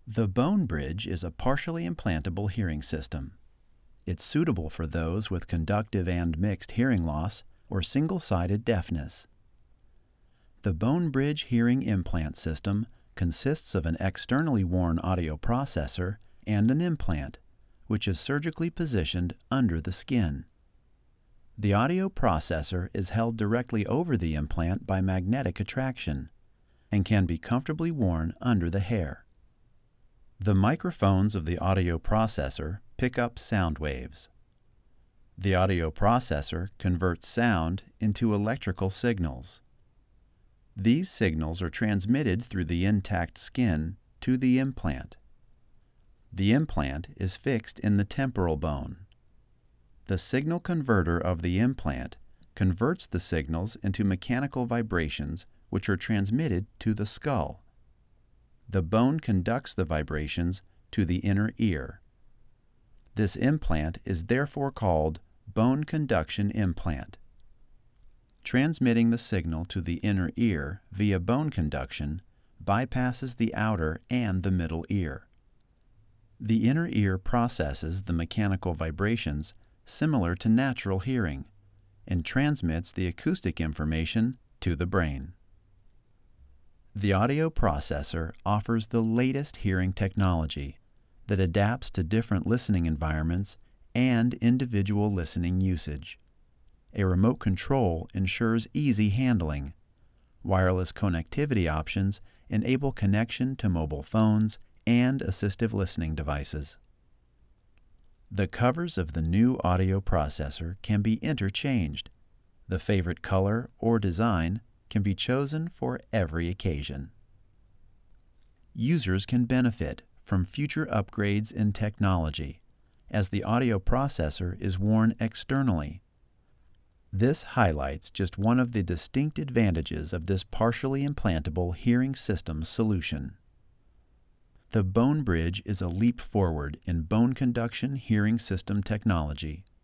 The BONEBRIDGE is a partially implantable hearing system. It's suitable for those with conductive and mixed hearing loss or single-sided deafness. The BONEBRIDGE hearing implant system consists of an externally worn audio processor and an implant, which is surgically positioned under the skin. The audio processor is held directly over the implant by magnetic attraction and can be comfortably worn under the hair. The microphones of the audio processor pick up sound waves. The audio processor converts sound into electrical signals. These signals are transmitted through the intact skin to the implant. The implant is fixed in the temporal bone. The signal converter of the implant converts the signals into mechanical vibrations which are transmitted to the skull. The bone conducts the vibrations to the inner ear. This implant is therefore called bone conduction implant. Transmitting the signal to the inner ear via bone conduction bypasses the outer and the middle ear. The inner ear processes the mechanical vibrations similar to natural hearing and transmits the acoustic information to the brain. The audio processor offers the latest hearing technology that adapts to different listening environments and individual listening usage. A remote control ensures easy handling. Wireless connectivity options enable connection to mobile phones and assistive listening devices. The covers of the new audio processor can be interchanged. The favorite color or design can be chosen for every occasion. Users can benefit from future upgrades in technology, as the audio processor is worn externally. This highlights just one of the distinct advantages of this partially implantable hearing system solution. The BONEBRIDGE is a leap forward in bone conduction hearing system technology.